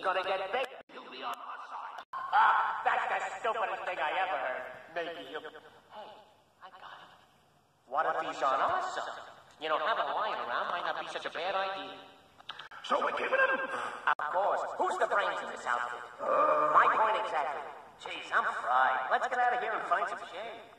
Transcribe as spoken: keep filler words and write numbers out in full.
gonna get big. He'll be on our side. Ah, that's the stupidest thing I ever heard. Maybe he'll... Hey, I got it. What if he's on our side? You know, having a lion around might not be such a bad idea. So we're giving him? Of course. Who's the brains in this outfit? Uh, My point exactly. Jeez, I'm fried. Let's get out of here and find some shade.